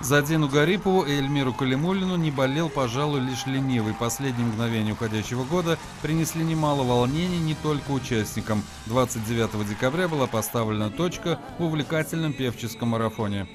За Дину Гарипову и Эльмиру Калимуллину не болел, пожалуй, лишь ленивый. Последние мгновения уходящего года принесли немало волнений не только участникам. 29 декабря была поставлена точка в увлекательном певческом марафоне.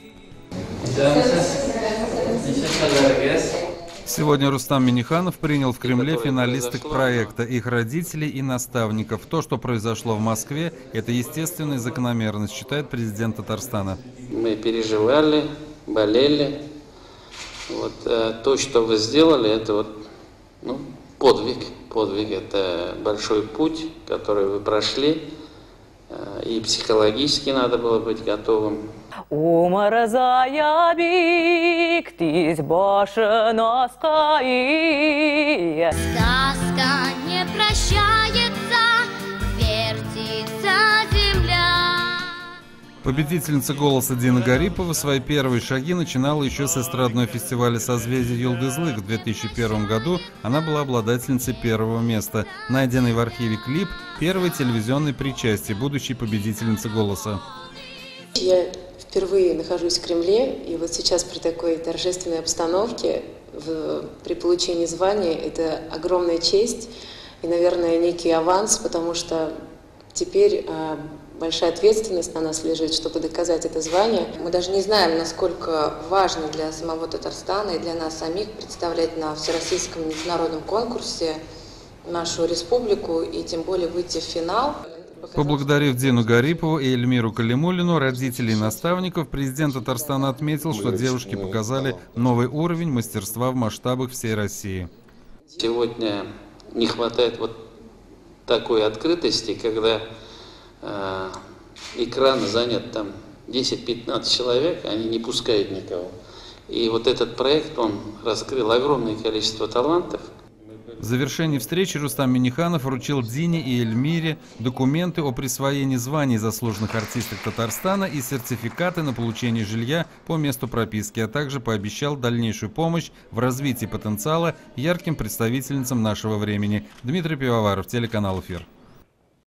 Сегодня Рустам Минниханов принял в Кремле финалисток проекта, их родителей и наставников. То, что произошло в Москве, это естественная закономерность, считает президент Татарстана. Мы переживали, болели. То, что вы сделали, это подвиг. Подвиг – это большой путь, который вы прошли. И психологически надо было быть готовым. Умарзая биктись башена скаи. Сказка не прощается, вертится земля. Победительница «Голоса» Дина Гарипова свои первые шаги начинала еще с эстрадного фестиваля «Созвездие Юлдызлык». В 2001 году она была обладательницей первого места. Найденный в архиве клип первой телевизионной причастия будущей победительницы «Голоса». Я впервые нахожусь в Кремле, и вот сейчас при такой торжественной обстановке, при получении звания, это огромная честь и, наверное, некий аванс, потому что теперь большая ответственность на нас лежит, чтобы доказать это звание. Мы даже не знаем, насколько важно для самого Татарстана и для нас самих представлять на всероссийском международном конкурсе нашу республику и тем более выйти в финал. Поблагодарив Дину Гарипову и Эльмиру Калимуллину, родителей и наставников, президент Татарстана отметил, что девушки показали новый уровень мастерства в масштабах всей России. Сегодня не хватает такой открытости, когда экран занят там 10-15 человек, они не пускают никого. И этот проект, он раскрыл огромное количество талантов. В завершении встречи Рустам Минниханов вручил Дине и Эльмире документы о присвоении званий заслуженных артисток Татарстана и сертификаты на получение жилья по месту прописки, а также пообещал дальнейшую помощь в развитии потенциала ярким представительницам нашего времени. Дмитрий Пивоваров, телеканал «Эфир».